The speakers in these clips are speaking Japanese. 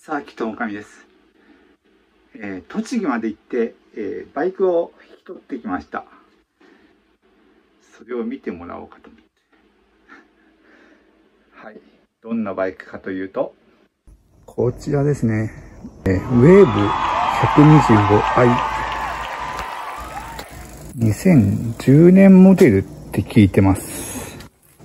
沢木智上です。栃木まで行って、バイクを引き取ってきました。それを見てもらおうかと思って。はい。どんなバイクかというと、こちらですね。ウェーブ 125i。2010年モデルって聞いてます。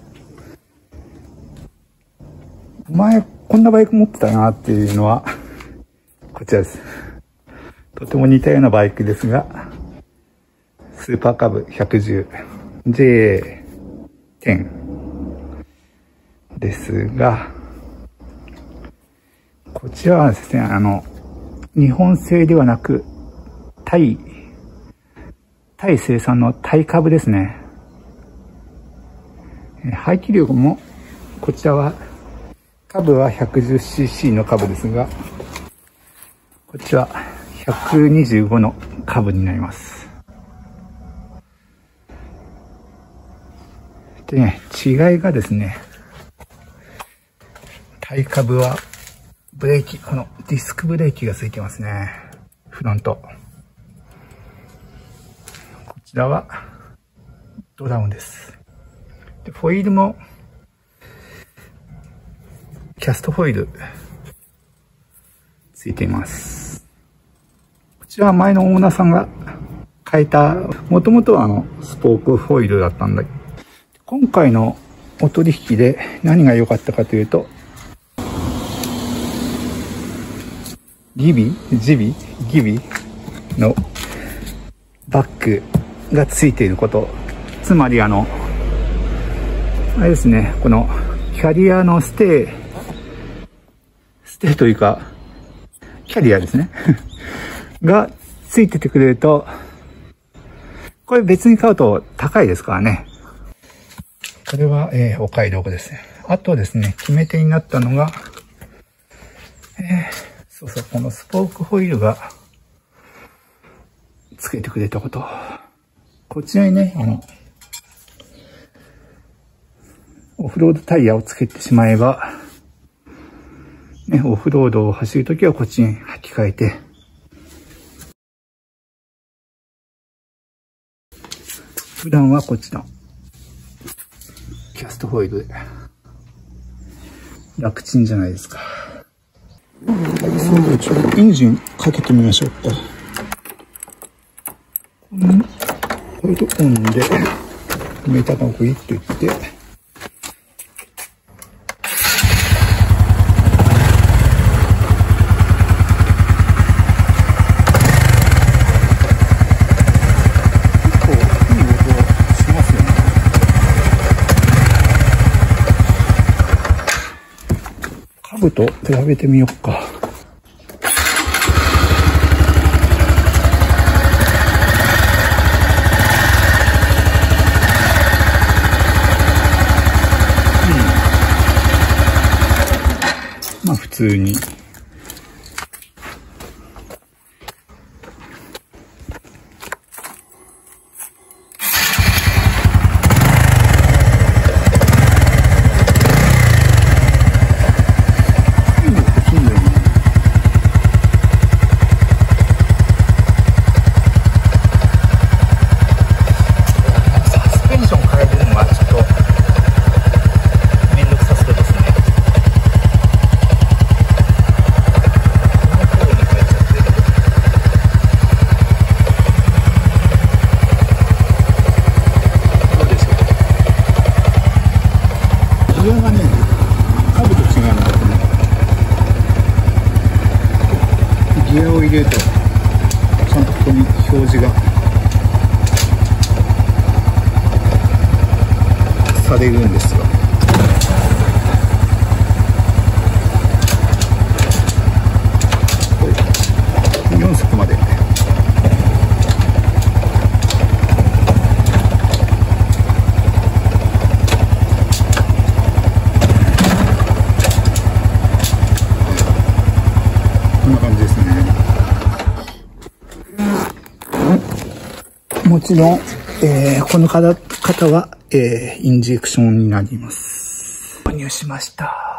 前、こんなバイク持ってたなっていうのは、こちらです。とても似たようなバイクですが、スーパーカブ 110J10 ですが、こちらはですね、日本製ではなく、タイ生産のタイ株ですね。排気量も、こちらは、株は 110cc の株ですが、こちら125の株になります。でね、違いがですね、タイ株はブレーキ、このディスクブレーキがついてますね。フロント。こちらはドラムです。で、ホイールもキャストホイールついています。こちらは前のオーナーさんが変えた、もともとはスポークホイールだったんだ。今回のお取引で何が良かったかというと、ギビのバッグがついていること。つまりあれですね、このキャリアのステーというか、キャリアですね。がついててくれると、これ別に買うと高いですからね。これは、お買い得ですね。あとですね、決め手になったのが、そうそう、このスポークホイールがつけてくれたこと。こちらにね、オフロードタイヤをつけてしまえば、ね、オフロードを走るときはこっちに履き替えて、普段はこっちのキャストホイールで楽ちんじゃないですか。はい、それではちょっとエンジンかけてみましょうか。これとオンでメーターがグイッといって、株と比べてみようか。まあ普通に。ギアがね、株と違うんだけどね。ギアを入れると、ちゃんとここに表示がされるんですよ。4速まで。こんな感じですね。もちろん、この方は、インジェクションになります。購入しました。